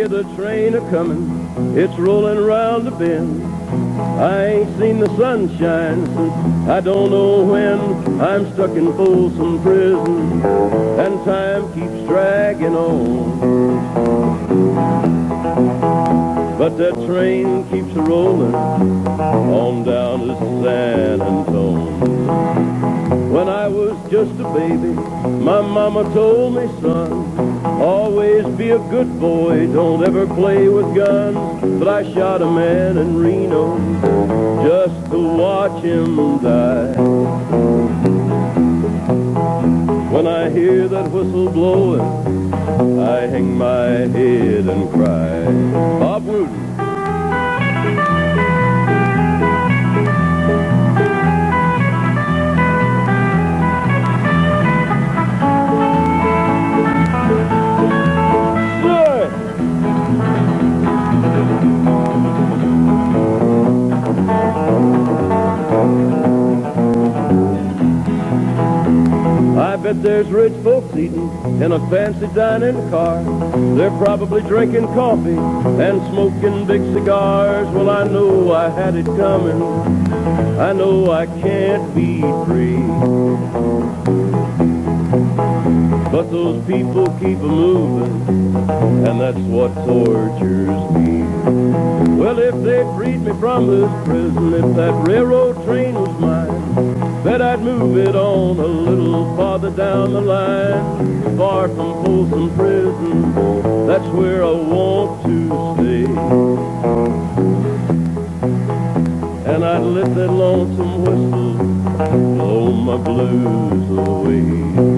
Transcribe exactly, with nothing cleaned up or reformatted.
hear the train a-comin', it's rollin' around the bend. I ain't seen the sunshine since I don't know when. I'm stuck in Folsom prison, and time keeps dragging on. But that train keeps a-rollin' on down to San Antone. When I was just a baby, my mama told me, son, always be a good boy, don't ever play with guns. But I shot a man in Reno just to watch him die. When I hear that whistle blowing, I hang my head and cry. Bob Wooten. I bet there's rich folks eating in a fancy dining car. They're probably drinking coffee and smoking big cigars. Well, I know I had it coming. I know I can't be free. But those people keep a-moving, and that's what tortures me. Well, if they freed me from this prison, if that railroad train was mine, bet I'd move it on a little farther down the line, far from Folsom prison. That's where I want to stay. And I'd let that lonesome whistle blow my blues away.